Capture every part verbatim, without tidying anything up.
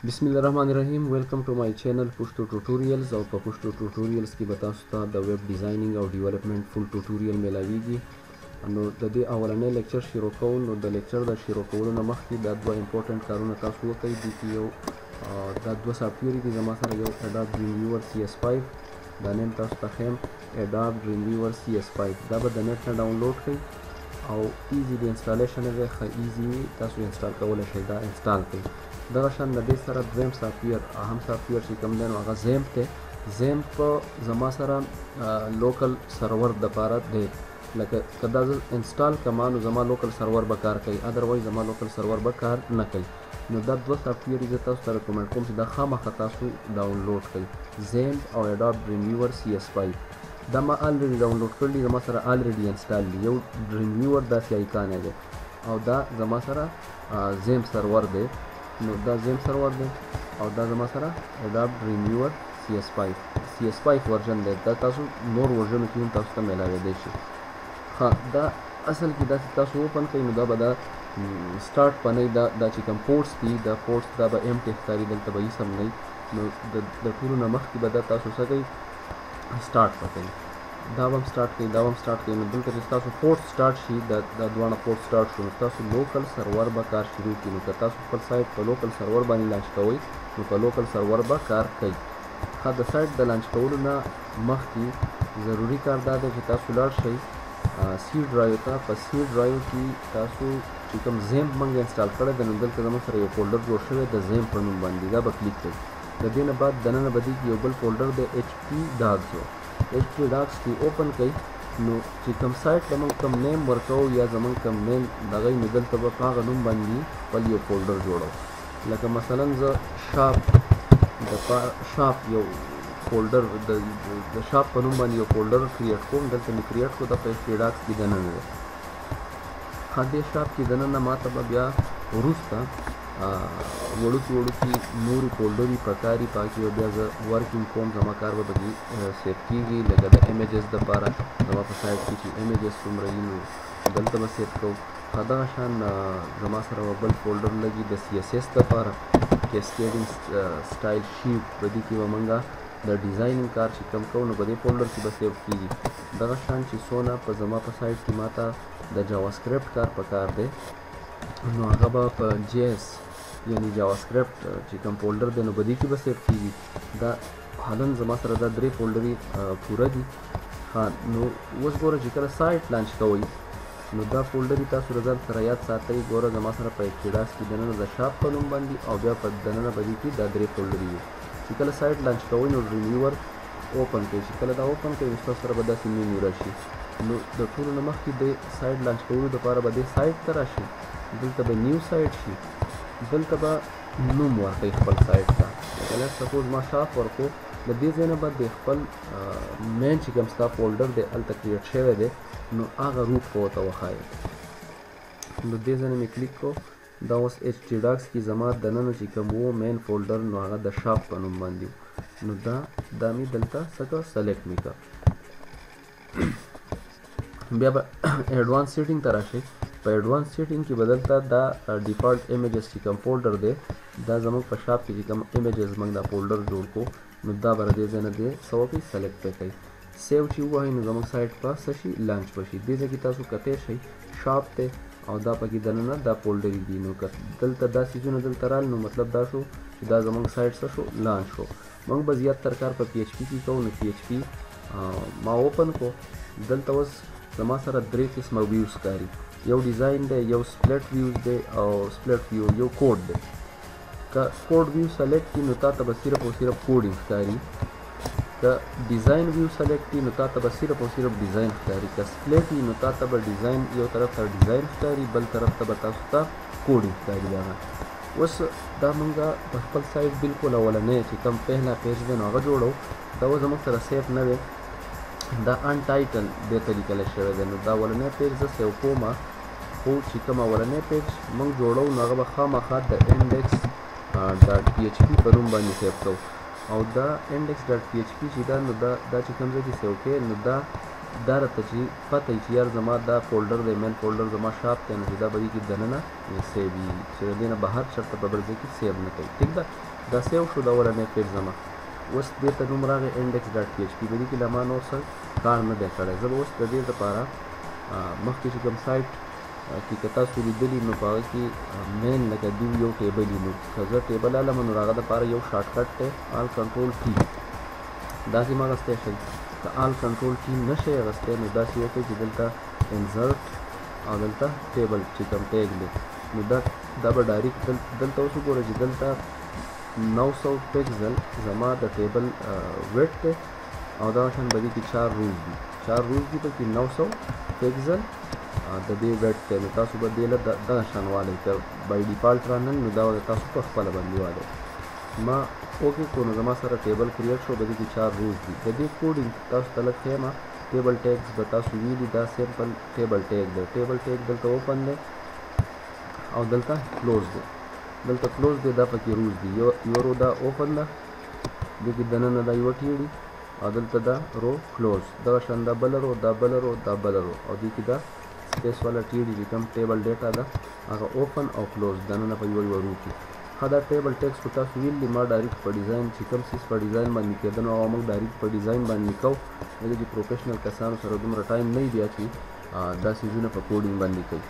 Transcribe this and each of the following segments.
बिस्मिल्लाहिर्रहमानिर्रहीम। Welcome to my channel Pashto tutorials. और په پشتو ट्यूटोरियल्स کې به تاسو ته د ویب ډیزاینینګ او ډیولپمنٹ فل ټیوټوریال ملاویږي. نو د دې اولنې لیکچر شروع کوو. نو د لیکچر د شروع کولو نه مخکې دا دوه امپورټنټ کارونه تاسو وکړئ. دي کې یو دا دوه سافټویر دي زما سره، یو اډاب ډریم ویور سی اس فایو، دا نیم تاسو ته ښیم اډاب ډریم ویور سی اس فایو. دا به د نیټ نه ډاونلوډ کړئ او ایزي د انسټالیشن دی، ښه ایزي تاسو انسټال کولی شئ. دا انسټال کړئ. دغه شان د دې سره دویم سافټویر اهم سافټویر چې کوم دی نو هغه زیمپ دی. زیمپ زما سره لوکل سرور دپاره دی، لکه که دا زه انسټال کما نو زما لوکل سرور به کار کوي، ادروایز زما لوکل سرور به کار نه کوي. نو دا دوه سافټویر زه تاسو ته ریکمنډ کوم چې دا خامخا تاسو ډاونلوډ کړئ، زیمپ او اډاب ډریم ویور سی اس فایو. دا ما الریډي ډاونلوډ کړی، زما سره الریډي انسټال دی. یو ډریم ویور داسې آیکان دی او دا زما سره زیمپ سرور دی. نو دا زیم سرور دی او دا زما سره اډاب ډریم ویور سی اس فایو سی اس فایو ورژن دی. دا تاسو نور ورژنو کې هم تاسو ته میلاویدی شي. ها دا اصل کې داسې تاسو اوپن کړئ نو دا به دا سټارټ پنئ، دا دا چې کوم پورټس دي دا پورټس دا به ایمټي ښکاري، دلته به هېڅ هم نه وي. نو د ټولو نه مخکې به دا تاسو څه کوئ، سټارټ پکوئ. دا به هم سټارټ کوي، دا به هم سټارټ کوي. نو دلته چې تاسو پورټ سټارټ شي، دا دا دواړه پورټ سټارټ شو نو تاسو لوکل سرور به کار شروع کړي. نو که تاسو خپل سایټ په لوکل سرور باندې لانچ کوئ نو په لوکل سرور به کار کوي. ښه د سایټ د لانچ کولو نه مخکې ضروري کار دا دی چې تاسو لاړ شئ سی ډرایو ته. په سی ډرایو کې تاسو چې کوم زیمپ موږ انسټال کړی دی نو دلته زموږ سره یو فولډر جوړ شوی د زیمپ په نوم باندې، دا به کلیک کړئ. د دې نه بعد دننه به دې کې یو بل فولډر دی ایچ پي ډاګز و ایچ پي ډاګز کې اوپن کړئ. نو چې کوم سایټ ته موږ کوم نیم ورکوو یا زموږ کوم نیم دغه نو دلته به په هغه نوم باندې خپل یو فولډر جوړوو. لکه مثلا زه شاپ د شاپ یو فولډر د شاپ په نوم باندې یو فولډر کریټ کوم. دلته مې کریټ کړو، دا په ایچ پي ډاګز کې دننه دی. ښه دې شاپ کې دننه ما ته به بیا وروسته وړوکي وړوکي نورې فولډرې پکاري، په هغې کې به بیا زه ورکینګ کوم، زما کار به پکې سیف کېږي. لکه د ایمیجز دپاره زما په سایټ کې چې ایمیجز څومره وي نو دلته به سیف کوم. ښه دغه شان زما سره به بل فولډر لګي د سی اس ایس دپاره، کیسکیډینګ سټایل شیټ. په دې کې به موږ د ډیزاینینګ کار چې کم کوو نو په دې فولډر کې به سیف کېږي. دغه شان چې څونه په زما په سایټ کې ما ته د جاوا سکرپټ کار پکار دی نو هغه به په جی ایس یعنی جاوا سکرپټ چې کوم فولډر دی نو په دې کې به سیف کېږي. دا حالا زما سره دا درې فولډرې پوره دي. ها نو اوس ګوره چې کله سایټ لانچ کوئ نو دا فولډرې تاسو د ځان سره یاد ساتئ. ګوره زما سره په ایچ پي ډاګز کې دننه د شاپ په نوم باندې او بیا په دننه په دې کې دا درې فولډرې وي. چې کله سایټ لانچ کوئ نو ډریم ویور اوپن کړئ. چې کله دا اوپن کړئ نو ستاسو سره به داسې مینیو راشي. نو د ټولو نه مخکې د سایټ لانچ کولو دپاره به دې سایټ ته راشئ، دلته به نیو سایټ شي، دلته به نوم ورکړئ خپل سایټ ته. لکه سپوز ما شاپ ورکړو، د دې ځای نه به د خپل مین چې کوم ستا فولډر دی هلته کریټ شوی دی نو هغه روټ به ورته وښایي. نو دې ځای نه مې کلیک کړو، دا اوس ایچ ټي ډاګز کې زما دننه چې کوم و مین فولډر نو هغه د شاپ په نوم باندې و. نو دا دا مې دلته څه کړه، سلیکټ مې کړه. بیا به ایډوانس سیټینګ ته راشئ. په ایډوانس سیټینګ کې به دلته دا ډیفالټ ایمیجز چې کوم فولډر دی دا زموږ په شاپ کې چې کوم ایمیجز موږ دا فولډر جوړ کړو نو دا به د دې ځای نه دی څه وکړئ، سلیکټ پې کوئ. سیو چې ووهئ نو زموږ سایټ به څه شي، لانچ به شي. دې ځای کې تاسو کتی شئ شاپ دی او دا پکې دننه دا فولډرې دي. نو که دلته دا څیزونه دلته رال نو مطلب دا شو چې دا زموږ سایټ څه شو، لانچ شو. موږ به زیات تر کار په پی ایچ پي کې کوو. نو پی ایچ پي ما اوپن کړو، دلته اوس زما سره درې قسمه ویوز ښکاري، یو ډیزاین دی، یو سپلټ ویوز دی او سپلټ ویو یو کوډ دی. که کوډ ویو سلیکټ کړي نو تا ته به صرف او صرف کوډینګ ښکاري. که ډیزاین ویو سلیکټ کړي نو تا ته به صرف او صرف ډیزاین ښکاري. که سپلټ وي نو تا ته به ډیزاین یو طرف ته ډیزاین ښکاري، بل طرف ته به تاسو ته کوډینګ ښکاري. دغه اوس دا موږ په خپل سایټ بالکل اولنی چې کوم پهلا پیج دی نو هغه جوړو. دا اوس زموږ سره سیف نه دی، دا ان ټایټل دې ته لیکلی شوی دی. نو دا اولنی پیج زه سیو کوم، خو چې کوم اولنی پیج موږ جوړو نو هغه به خامخا د انډیکس ډاټ پی ایچ پي په نوم باندې سیو کوو. او دا انډیکس ډاټ پی ایچ پي چې دا نو دا دا چې کوم ځای کې سیو کوې نو دا دا راته چې پته وي چې یار زما دا فولډر دی، مین فولډر زما شاپ دی، نو چې دا به دې کې دننه سیو وي، چې د دې نه بهر چېرته په بل ځای کې سیو نه کوي. ټیک ده. دا سیو شو دا ولنې پیج زما اوس دې ته نوم راغی index ډاټ پی ایچ پی په دې کې لا ما نور څه کار نه دی کړی زه به اوس د دې دپاره مخکې چې کوم سایټ کې که تاسو لیدلي نو په هغه کې مین لکه دیو یو ټیبل وي نو که زه ټیبل الم نو هغه دپاره یو شارټ کټ دی آل کنټرول ټي داسې م اخیستی شئ که آل کنټرول ټي نه شئ اخیستی نو داسې وکړئ چې دلته انزرټ او دلته ټیبل چې کوم ټیګ دی نو دا دا به ډایرکټ دلته اوس وګوره چې دلته نو سو پکسل زما د ټیبل ویډ دی او دغه شان به دې کې چار روز دي چار روز دي پکې نو سو پکسل د دې ویډ دی نو تاسو به دې له دغه شان والی که بای ډیفالټ رانن نو دا به تاسو په خپله باندې والی ما اوکې کړو نو زما سره ټیبل کریټ شو به دې کې چار روز دي د دې کوډینګ تاسو ته لږ ښیم ټیبل ټیګز به تاسو ویلي دا سمپل ټیبل ټیګ دی ټیبل ټیګ دلته اوپن دی او دلته کلوز دی دلته کلوز دی دا پکې روز دي یو یو رو دا اوپن ده دې کې دننه دا یوه ټیړي او دلته دا رو کلوز دغه شان دا بله رو دا بله رو دا بله رو او دې کې دا سپیس والا ټیړي چې کوم ټیبل ډیټا ده هغه اوپن او کلوز دننه په یوه یوه رو کې ښه دا ټیبل ټیکس خو تاسو ویلي ما ډایرکټ په ډیزاین چې کوم څیز په ډیزاین باندې کېده نو هغه موږ ډایرکټ په ډیزاین باندې کوو ځکه چې پروفیشنل کسانو سره دومره ټایم نه وي بیا چې دا څیزونه په کوډینګ باندې کوي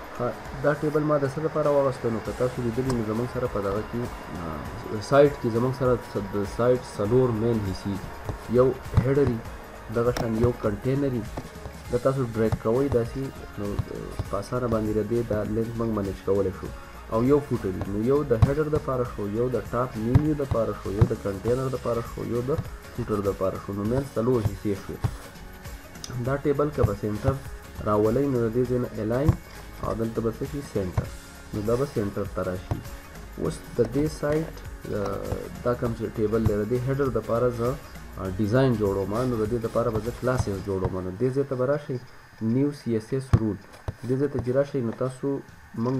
دا ټیبل ما د څه لپاره واغسته نو که تاسو لیدلي نو زموږ سره په دغه کې سایټ کې زموږ سره د سایټ څلور مین حصې یو هیډري دغه شان یو کنټینري دا تاسو ډریګ کوئ داسې نو په اسانه باندې د دې دا لینک موږ منیج کولی شو او یو فوټر نو یو د هیډر دپاره شو یو د ټاپ مینیو دپاره شو یو د کنټینر دپاره شو یو د فوټر دپاره شو نو مین څلور حصې شوې دا ټیبل که به سینټر راولئ نو د دې ځای نه الاین او دلته به څه شي سینټر نو دا به سینټر ته راشي اوس د دې سایټ دا کوم چې ټیبل دی د دې هیډر دپاره زه ډیزاین جوړوم نو د دې دپاره به زه کلاسز جوړوم نو دې ځای ته به راشئ نیو سی ایس ایس رول دې ځای ته چې راشئ نو تاسو موږ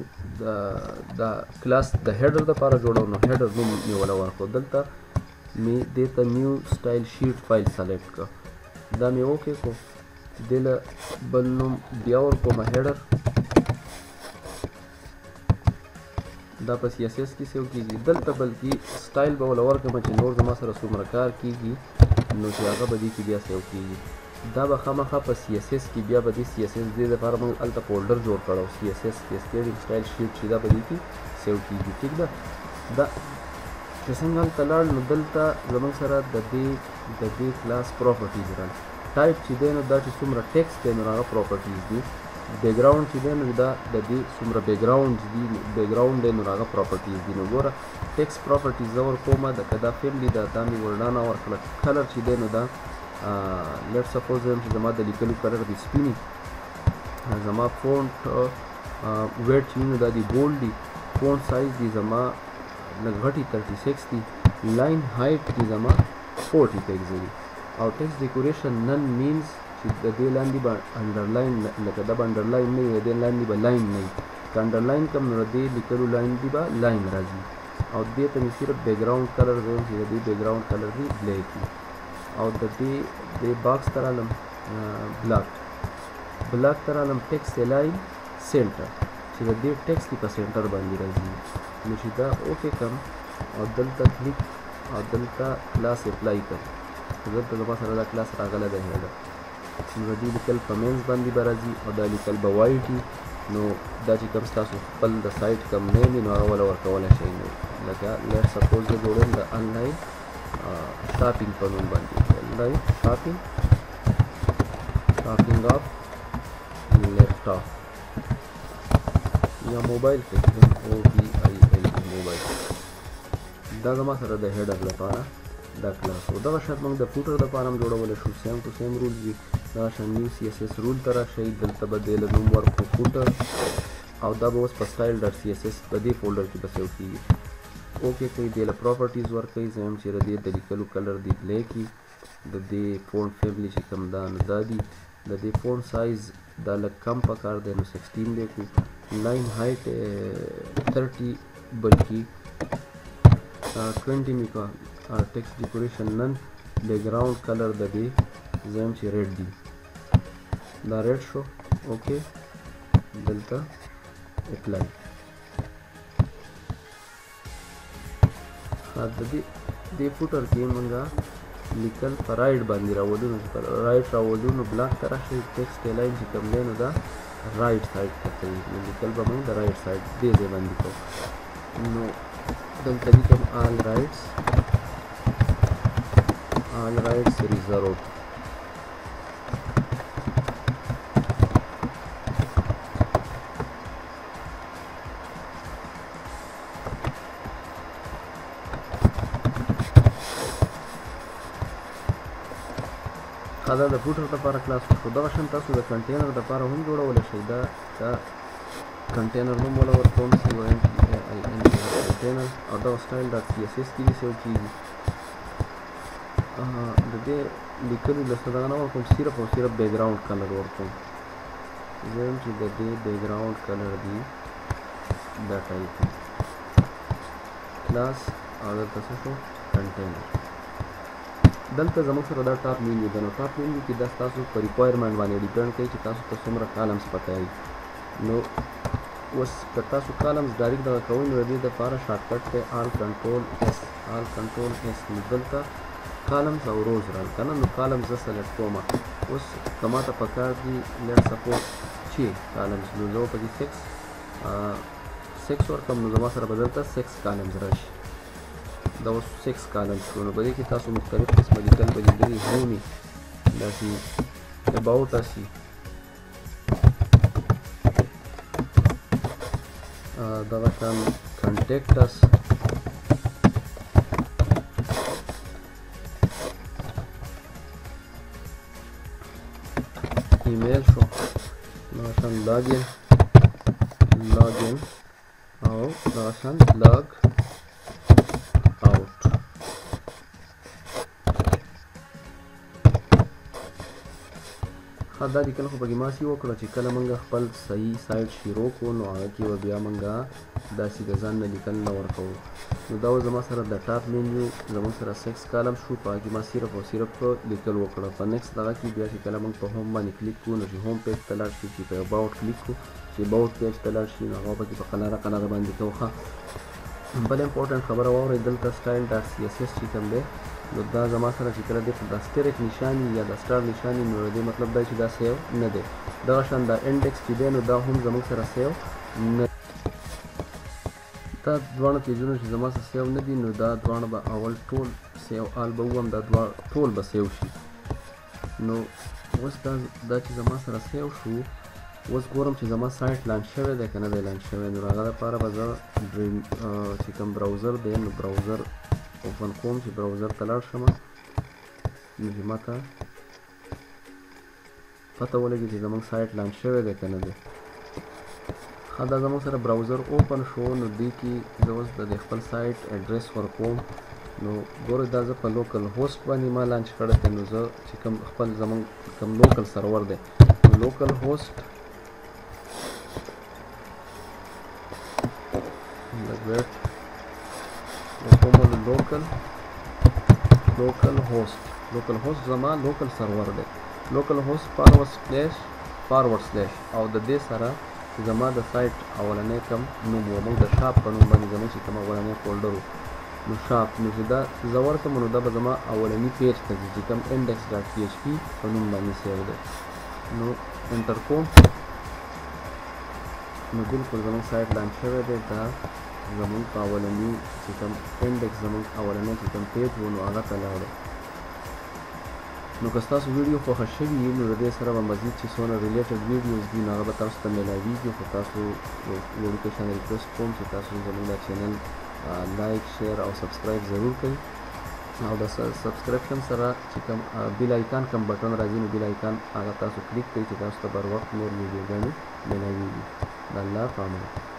د کلاس د هیډر دپاره جوړو نو هیډر نوم مې وله ورکړو دلته مې دې ته نیو سټایل شیټ فایل سلیکټ کړه دا مې اوکې کړو دې له بل نوم بیا ورکوم هیډر دا په سی ایس ایس کې سیو کېږي دلته بلکې سټایل به وله ورکړم چې نور زما سره څومره کار کېږي نو چې هغه به دې کې بیا سیو کېږي دا به خامخا په سی ایس ایس کې بیا به دې سی ایس ایس دې دپاره موږ هلته فولډر جوړ کړو سی ایس ایس کې سټیډینګ سټایل شیټ چې دا به دې کې سیو کېږي ټیک ده دا چې څنګه هلته لاړ نو دلته زموږ سره د دې د دې کلاس پراپرټیز رال ټایپ چې دی نو دا چې څومره ټیکس دی نو هغه پراپرټیز دي بیکګراوند چې دی نو دا د دې څومره بیکګراوند دي بیکګراوند دی نو هغه پراپرټیز دي نو ګوره ټیکس پراپرټیز زه ورکومه د که دا فیملي ده دا مې ورډانه ورکړه کلر چې دی نو دا لیټ سپوز وایم چې زما د لیکلو کلر دی سپینی زما فونټ ویټ چې نو دا دی بولډ دی فونټ سایز دی زما لږ غټي تھرټي سکس دی لاین هایټ دی زما فورټي پکسل دی او ټیکس ډیکوریشن نن مینز چې د دې لاندې به انډرلاین لکه دا به انډرلاین نه وي د دې لاندې به لاین نه وي که انډرلاین کم نو د دې لیکلو لاندې به لاین راځي او دې ته مې صرف بیکګراوند کلر وایم چې د دې بیکګراوند کلر دی بلیک وي او د دې دې باکس ته رالم بلاک بلاک ته رالم ټیکس الاین سینټر چې د دې ټیکس کې په سینټر باندې راځي نو چې دا اوکې کړم او دلته کلیک او دلته کلاس اپلای کړم دلته زما سره دا کلاس راغلی دی هیډر نو د دې لیکل په مینز باندې به راځي او دا لیکل به وایټ وي نو دا چې کوم ستاسو خپل د سایټ کوم نیم وي نو هغه وله ورکولی شئ نو لکه لیټ سپوز زه جوړوم د انلاین شاپینګ په نوم باندې انلاین شاپینګ شاپینګ اف لیپټاپ یا موبایل کې او بي آی ایل موبایل دا زما سره د هیډر لپاره دا کلاس و دغه شان موږ د فوټر دپاره هم جوړولی شو سیم ټو سیم رول وي دغه شان نیو سی ایس ایس رول ته راشئ دلته به دې له نوم ورکړو فوټر او دا به اوس په سټایل ډاټ سی ایس ایس په دې فولډر کې به سیو کېږي اوکې کوي دې له پراپرټیز ورکوئ زه یم چې د دې د لیکلو کلر دی بلیک وي د دې فونټ فیملي چې کوم دا نو دا دي د دې فونټ سایز دا لږ کم پکار دی نو سکسټین دی کړو لاین هایټ تھرټي بلکې ټوینټي مې کا ټیکسټ ډیکوریشن نن بیکګراوند کلر د دې زه یم چې ریډ دی دا ریډ شو اوکې دلته اپلای د دې دې فوټر کې مونږه لیکل په رایټ باندې راولو نو په رایټ راولو نو بلاک ته راشي ټیکسټ لاین چې کوم دی نو دا رایټ سایډ ته کوي نو لیکل به مونږ د رایټ سایډ دې ځای باندې کوو نو دلته لیکم آل رایټس آل رایټس ریزرو دا د فوټر لپاره کلاس وشو دغه شان تاسو د کنټینر لپاره هم جوړولی شئ دا د کنټینر نوم وله ورکوم سی او ان ټي ای آی ان کنټینر او دغه سټایل ډاټ سی ایس ایس کېږي سیو کېږي د دې لیکلو دلته دغه نه ورکوم صرف او صرف بیکګراؤنډ کلر ورکوم زه یم چې د دې بیکګراؤنډ کلر دی دا ټایپ کلاس او دلته څه شو کنټینر دلته زموږ سره دا ټاپ مینیو ده نو ټاپ مینیو کې دا ستاسو په ریکوایرمنټ باندې ډیپینډ کوي چې تاسو ته څومره کالمز پکاري نو اوس که تاسو کالمز ډایرکټ دغه کوئ نو د دې دپاره شارټکټ دی آل کنټرول ایس آل کنټرول ایس نو دلته کالمز او روز رال که نه نو کالمز زه سلیکټ کوم اوس که ماته پکار دي لیټ سپوز چې کالمز نو زه به پکې سکس سکس ورکړم نو زما سره به دلته سکس کالمز راشي دا اوس سکس کالمز شو نو په دې کې تاسو مختلف قسمه لیکل به لیدلي هومي داسې اباوټ اسي دغه شان کنټیکټ اس ایمیل شو دغه شان لاګین لاګین او دغه شان لاګ دا لیکل خو پکې ماسي وکړه چې کله موږ خپل صحیح سایټ شروع کړو نو هغه کې به بیا موږ داسې د ځان نه لیکل نه ورکوو نو دا زما سره د ټاپ مینیو زموږ سره سکس کالم شو په هغې کې ما صرف او صرف لیکل وکړه په نیکسټ دغه کې بیا چې کله موږ په هوم باندې کلیک کړو نو چې هوم پیج ته لاړ شي چې په اباوټ کلیک کړو چې اباوټ پیج ته لاړ شي نو هغه پکې په قلاره قلاره باندې کوو ښه بله امپورټنټ خبره واورئ دلته سټایل ډاټ سی ایس ایس چې کوم دی نو دا زما سره چې کله دی په د اسټریک نشاني یا د سټار نشاني نو دې مطلب دا چې دا سیو نه دی دغه شان دا انډیکس چې دی نو دا هم زموږ سره سیو نه دا دواړه پیجونه چې زما سره سیو نه دي نو دا دواړه به اول ټول سیو آل به ووایم دا دواړه ټول به سیو شي نو اوس دا دا چې زما سره سیو شو اوس ګورم چې زما سایټ لانچ شوی دی که نه دی لانچ شوی نو هغه لپاره به زه ډریم چې کوم براوزر دی نو براوزر اوپن کوم چې براوزر ته لاړ شم نو چې ماته پته ولګي چې زموږ سایټ لانچ شوی دی که نه دی ښه دا زموږ سره براوزر اوپن شو نو دې کې زه اوس د خپل سایټ اډرس ورکوم نو ګورئ دا زه په لوکل هوسټ باندې ما لانچ کړی دی نو زه چې کوم خپل زموږ کوم لوکل سرور دی نو لوکل هوسټ like that وکوم لوکل لوکل هوسټ لوکل هوسټ زما لوکل سرور دی لوکل هوسټ فارورډ سلیش فارورډ سلیش او د دې سره زما د سایټ اولنی کم نوم و موږ د شاپ په نوم باندې زموږ چې کوم اولنی فولډر و نو شاپ نو چې دا زه ورکړم نو دا به زما اولني پیج ته ځي چې کوم انډیکس ډاټ پي ایچ پي په نوم باندې سیو دی نو انټر کوم نو بلکل زموږ سایټ لانچ شوی دی دا زموږ په اولني چې کوم انډیکس زموږ اولنی چې کوم پیج و نو هغه ته لاړی نو که ستاسو ویډیو خوښه شوي وي نو د دې سره به مزید چې څونه ریلیټډ ویډیوز دي نو هغه به تاسو ته میلاویږي خو تاسو وړوکی شان ریکویسټ کوم چې تاسو زموږ دا چینل لایک شیر او سبسکرایب ضرور کړئ او د سبسکرپشن سره چې کوم بیل آیکان کوم بټن راځي نو بیل آیکان هغه تاسو کلیک کړئ چې تاسو ته بر وخت نور ویډیوګانې میلاویږي د الله په امان